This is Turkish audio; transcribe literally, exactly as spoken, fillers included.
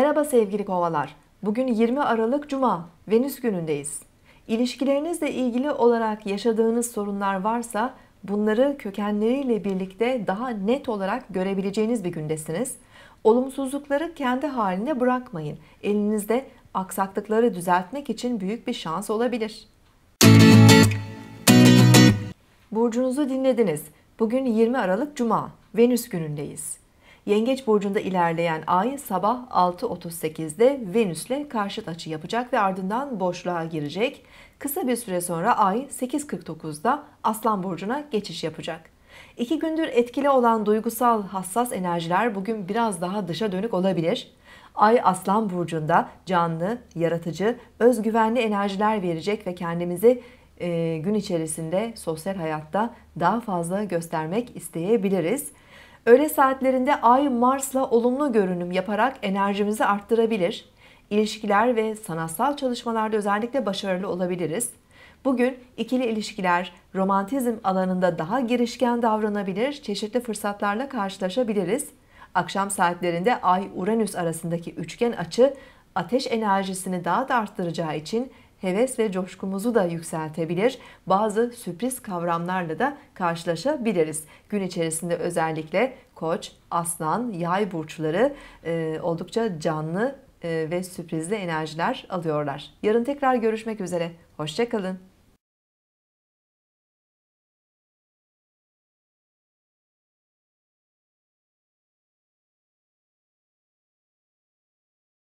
Merhaba sevgili kovalar. Bugün yirmi Aralık Cuma, Venüs günündeyiz. İlişkilerinizle ilgili olarak yaşadığınız sorunlar varsa bunları kökenleriyle birlikte daha net olarak görebileceğiniz bir gündesiniz. Olumsuzlukları kendi haline bırakmayın. Elinizde aksaklıkları düzeltmek için büyük bir şans olabilir. Burcunuzu dinlediniz. Bugün yirmi Aralık Cuma, Venüs günündeyiz. Yengeç burcunda ilerleyen ay sabah altı otuz sekizde Venüs'le karşıt açı yapacak ve ardından boşluğa girecek. Kısa bir süre sonra ay sekiz kırk dokuzda Aslan burcuna geçiş yapacak. İki gündür etkili olan duygusal hassas enerjiler bugün biraz daha dışa dönük olabilir. Ay Aslan burcunda canlı, yaratıcı, özgüvenli enerjiler verecek ve kendimizi e, gün içerisinde sosyal hayatta daha fazla göstermek isteyebiliriz. Öğle saatlerinde Ay Mars'la olumlu görünüm yaparak enerjimizi arttırabilir. İlişkiler ve sanatsal çalışmalarda özellikle başarılı olabiliriz. Bugün ikili ilişkiler, romantizm alanında daha girişken davranabilir, çeşitli fırsatlarla karşılaşabiliriz. Akşam saatlerinde Ay-Uranüs arasındaki üçgen açı ateş enerjisini daha da arttıracağı için heves ve coşkumuzu da yükseltebilir. Bazı sürpriz kavramlarla da karşılaşabiliriz. Gün içerisinde özellikle Koç, Aslan, Yay burçları e, oldukça canlı e, ve sürprizli enerjiler alıyorlar. Yarın tekrar görüşmek üzere. Hoşça kalın.